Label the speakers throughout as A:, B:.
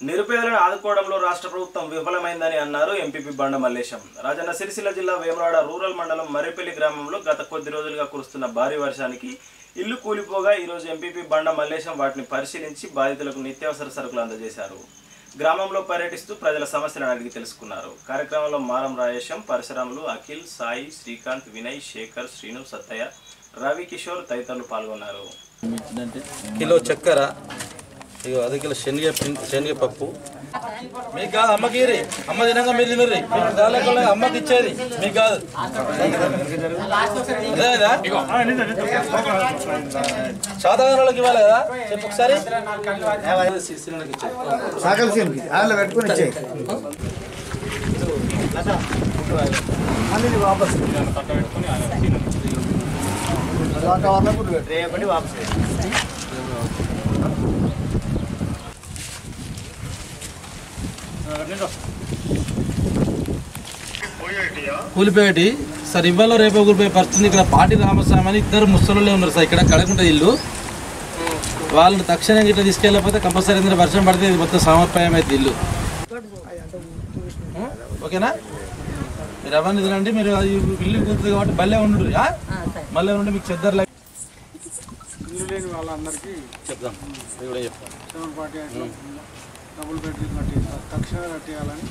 A: నిరుపేదలను ఆదుకోవడంలో రాష్ట్ర ప్రభుత్వం విఫలమైందని అన్నారు ఎంపీపీ బండ మల్లేశం. రాజన్న సిరిసిల్ల జిల్లా వేములవాడ రూరల్ మండలం మర్రిపల్లి గ్రామంలో గత కొద్ది రోజులుగా కురుస్తున్న భారీ వర్షానికి ఇల్లు కూలిపోగా ఈరోజు ఎంపీపీ బండ మల్లేశం వాటిని పరిశీలించి బాధితులకు నిత్యావసర సరుకులు అందజేశారు. గ్రామంలో పర్యటిస్తూ ప్రజల సమస్యలను అడిగి తెలుసుకున్నారు. కార్యక్రమంలో మారం రాయేశం, పరశురాములు, అఖిల్, సాయి, శ్రీకాంత్, వినయ్, శేఖర్, శ్రీను, సత్తయ్య, రవి కిషోర్ తదితరులు పాల్గొన్నారు.
B: కిలో చక్కెర, అదే కిలో శనగపప్పు మీకు కాదు, అమ్మకి అమ్మ తినగా మీరు తినరు, అమ్మకి ఇచ్చేది మీకు కాదు. అదేదా శాతగానులకు ఇవ్వాలి కదా, చెప్పు ఒకసారి. కూలిపోయేటి సార్, ఇవ్వాలో రేపు కూలిపోయే పరిస్థితి. ఇక్కడ పాటి రామస్వామి అని ఇద్దరు ముసలులే ఉన్నారు సార్, ఇక్కడ కడకుంట ఇల్లు. వాళ్ళని తక్షణంగా ఇట్లా తీసుకెళ్ళకపోతే కంపల్సరీ ఎందుకంటే వర్షం పడితే ఇది మొత్తం సమర్పయం అయితే ఇల్లు. ఓకేనా, మీరు అవన్నీ తినండి. మీరు ఇల్లు కూతుంది కాబట్టి బల్లే ఉండు, మళ్ళీ ఉండి మీకు చెద్దరు
C: ఇల్లు లేని వాళ్ళందరికీ
B: చెప్దాం. కూడా చెప్తాం,
C: డబుల్ బెడ్రూమ్ కట్టి తక్షణమే కట్టేయాలని.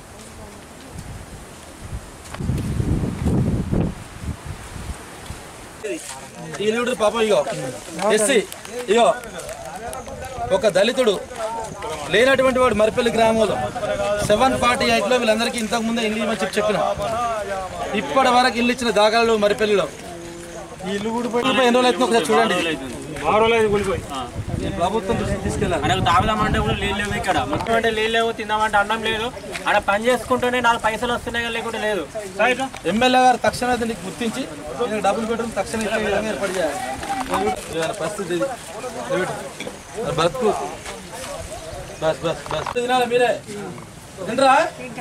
B: పాపం ఇగో ఎస్సీ, ఇగో ఒక దళితుడు లేనటువంటి వాడు మర్రిపల్లి గ్రామంలో 748లో వీళ్ళందరికీ ఇంతకు ముందే ఇల్లు ఇవ్వని చెప్పిన ఇప్పటి వరకు ఇల్లు ఇచ్చిన దాఖలు మర్రిపల్లిలో. ఈ ఇల్లు కూడా ఎన్ని రోజులు అవుతుందో ఒకసారి చూడండి. ప్రభుత్వం తీసుకెళ్ళాలి.
D: తాగుదామంటే కూడా నీళ్ళు లేవు, ఇక్కడ మొత్తం నీళ్ళు లేవు, తిందామంటే అన్నం లేదు. అక్కడ పని చేసుకుంటూనే 4 పైసలు వస్తున్నాయి, లేకుంటే లేదు.
B: ఎమ్మెల్యే గారు తక్షణ నీకు గుర్తించి డబుల్ బెడ్రూమ్ తక్షణ ఏర్పాటు చేయాలి. పరిస్థితి బతుకు బస్ బస్ బస్ తినాలి. మీరే తినరా?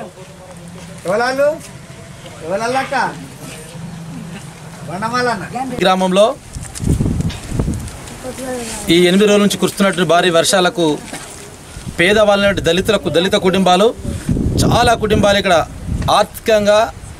B: గ్రామంలో ఈ 8 రోజుల నుంచి కురుస్తున్నటువంటి భారీ వర్షాలకు పేదవాళ్ళ దళిత కుటుంబాలు, చాలా కుటుంబాలు ఇక్కడ ఆర్థికంగా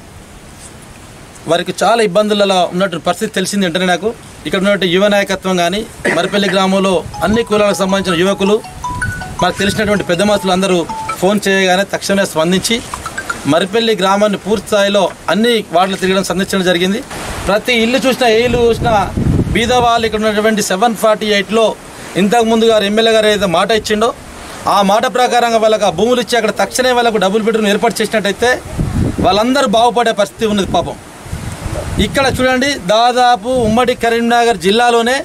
B: వారికి చాలా ఇబ్బందులలో ఉన్నటువంటి పరిస్థితి తెలిసింది. వెంటనే నాకు ఇక్కడ ఉన్నటువంటి యువ నాయకత్వం కానీ మర్రిపల్లి గ్రామంలో అన్ని కులాలకు సంబంధించిన యువకులు, మనకు తెలిసినటువంటి పెద్ద మనుషులు అందరూ ఫోన్ చేయగానే తక్షణమే స్పందించి మర్రిపల్లి గ్రామాన్ని పూర్తి స్థాయిలో అన్ని వార్డులు తిరగడం సందర్శించడం జరిగింది. ప్రతి ఇల్లు చూసినా, ఏ ఇల్లు చూసినా బీదవాళ్ళు ఇక్కడ ఉన్నటువంటి 748లో ఇంతకు ముందు గారు ఎమ్మెల్యే గారు ఏదైతే మాట ఇచ్చిండో ఆ మాట ప్రకారంగా వాళ్ళకి ఆ భూములు ఇచ్చి అక్కడ తక్షణమే వాళ్ళకు డబుల్ బెడ్రూమ్ ఏర్పాటు చేసినట్టయితే వాళ్ళందరూ బాగుపడే పరిస్థితి ఉన్నది. పాపం ఇక్కడ చూడండి, దాదాపు ఉమ్మడి కరీంనగర్ జిల్లాలోనే,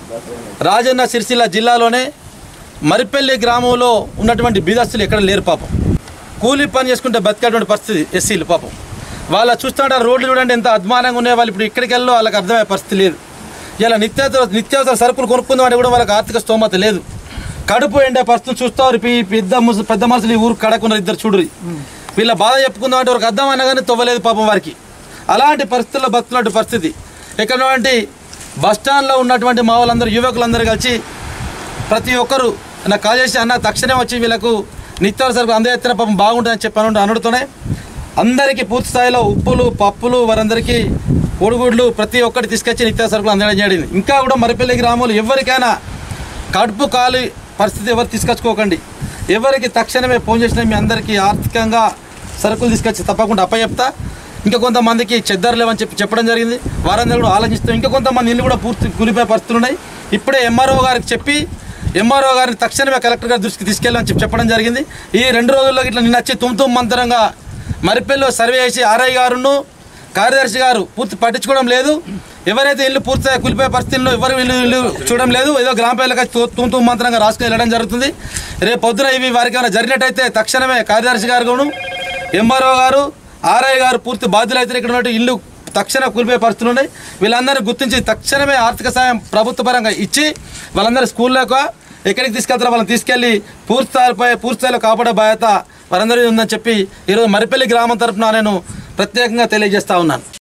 B: రాజన్న సిరిసిల్ల జిల్లాలోనే మర్రిపల్లి గ్రామంలో ఉన్నటువంటి బీదస్తులు ఎక్కడ లేరు. పాపం కూలీ పని చేసుకుంటే బతికేటువంటి పరిస్థితి ఎస్సీలు. పాపం వాళ్ళ చూస్తుంటే రోడ్లు చూడండి ఎంత అద్మానంగా ఉన్నాయి. వాళ్ళు ఇప్పుడు ఇక్కడికి వెళ్ళో వాళ్ళకి అర్థమయ్యే పరిస్థితి లేదు. ఇలా నిత్యావసర సరుకులు కొనుక్కుందామంటే కూడా వాళ్ళకి ఆర్థిక స్తోమత లేదు. కడుపు ఎండే పరిస్థితిని చూస్తారు. పెద్ద మనుషులు ఈ ఊరు కడకున్నారు, ఇద్దరు చూడరు. వీళ్ళ బాధ చెప్పుకుందామంటే వారికి అర్థమైనా కానీ తవ్వలేదు పాపం వారికి. అలాంటి పరిస్థితుల్లో బతుకున్నటువంటి పరిస్థితి. ఇక్కడ బస్టాండ్లో ఉన్నటువంటి మా వాళ్ళందరూ, యువకులందరూ కలిసి ప్రతి ఒక్కరు నాకు కాల్ చేసి అన్న తక్షణం వచ్చి వీళ్ళకు నిత్యావసర సరుకులు అందజేస్తే పాపం బాగుంటుందని చెప్పాను. అనడుతూనే అందరికీ పూర్తి స్థాయిలో ఉప్పులు, పప్పులు, వారందరికీ కోడిగుడ్లు ప్రతి ఒక్కటి తీసుకొచ్చి నిత్యావసర సరుకులు అందజేయడం జరిగింది. ఇంకా కూడా మర్రిపల్లి గ్రామంలో ఎవరికైనా కడుపు కాలి పరిస్థితి ఎవరు తీసుకొచ్చుకోకండి. ఎవరికి తక్షణమే ఫోన్ చేసినా మీ అందరికీ ఆర్థికంగా సరుకులు తీసుకొచ్చి తప్పకుండా అప్పచెప్తా. ఇంకా కొంతమందికి చెద్దరు లేవని చెప్పడం జరిగింది. వారందరూ కూడా ఆలోచిస్తాం. ఇంకా కొంతమంది ఇల్లు కూడా పూర్తి కూలిపోయే పరిస్థితులు ఉన్నాయి. ఇప్పుడే ఎంఆర్ఓ గారికి చెప్పి ఎంఆర్ఓ గారిని తక్షణమే కలెక్టర్ గారి దృష్టికి తీసుకెళ్ళని చెప్పడం జరిగింది. ఈ 2 రోజుల్లో ఇట్లా నిన్న వచ్చి మంతరంగా మర్రిపల్లిలో సర్వే చేసి ఆర్ఐ గారును కార్యదర్శి గారు పూర్తి పట్టించుకోవడం లేదు. ఎవరైతే ఇల్లు పూర్తిగా కూలిపోయే పరిస్థితుల్లో ఎవరు ఇల్లు చూడడం లేదు. ఏదో గ్రామ ప్రజలకు మంత్రంగా రాసుకొని వెళ్ళడం జరుగుతుంది. రేపు పొద్దున ఇవి వారికి ఏమైనా జరిగినట్టయితే తక్షణమే కార్యదర్శి గారు, ఎంఆర్ఓ గారు, ఆర్ఐ గారు పూర్తి బాధ్యులు అయితే ఇక్కడ ఉన్నట్టు ఇల్లు తక్షణ కూలిపోయే పరిస్థితులు ఉన్నాయి. వీళ్ళందరినీ గుర్తించి తక్షణమే ఆర్థిక సాయం ప్రభుత్వ పరంగా ఇచ్చి వాళ్ళందరూ స్కూల్లోకి ఎక్కడికి తీసుకెళ్తారో వాళ్ళని తీసుకెళ్లి పూర్తి స్థాయిలో కాపాడే బాధ్యత వారందరూ ఉందని చెప్పి ఈరోజు మర్రిపల్లి గ్రామం తరఫున నేను ప్రత్యేకంగా తెలియజేస్తా ఉన్నాను.